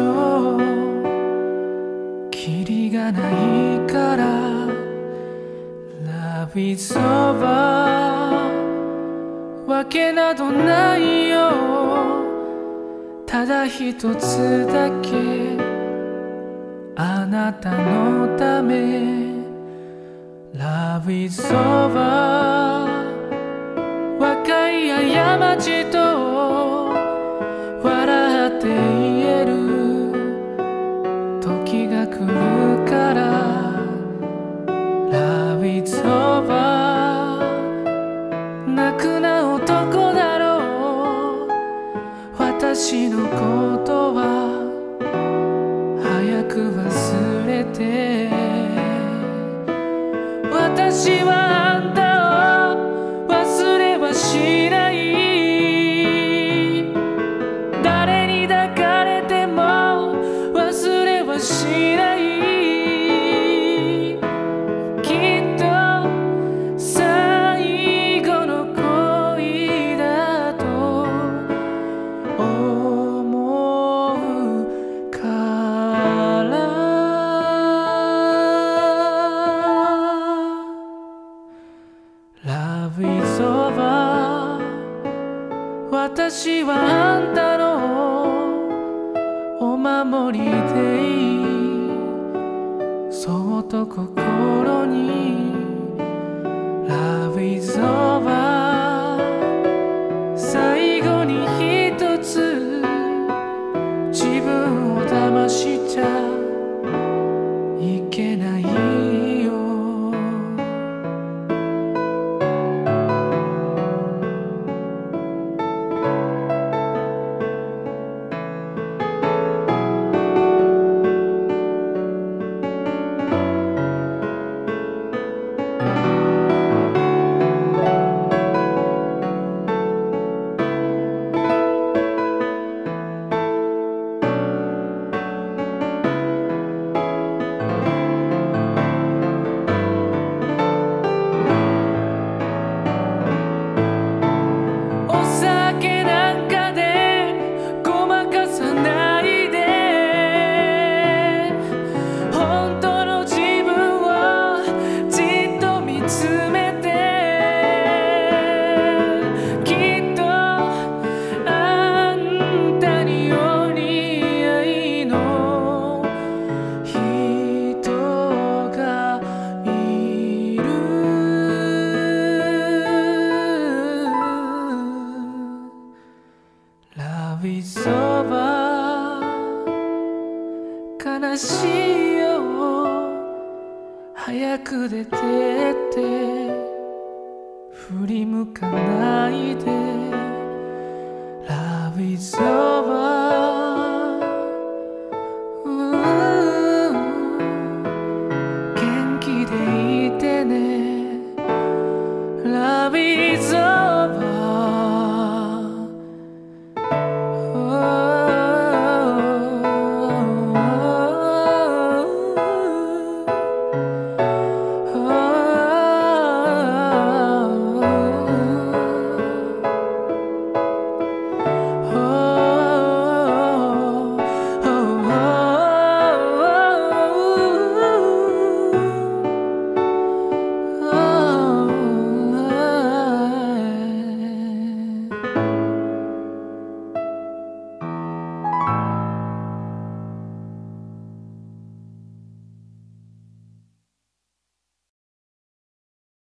とキリがないから Love is over わけなどないよただ一つだけあなたのため Love is over 若い過ちと笑って言える時が来るから Love is over 泣くな男だろう私のことは早く忘れて私はあんたを忘れはしない誰に抱かれても忘れはしないきっと最後の恋だと思うから Love is over 私はあんたのお守りでいいそっと心に Love is over 最後に一つ自分を騙しちゃいけないよLove is over 悲しいよ早く出てって振り向かないで Love is over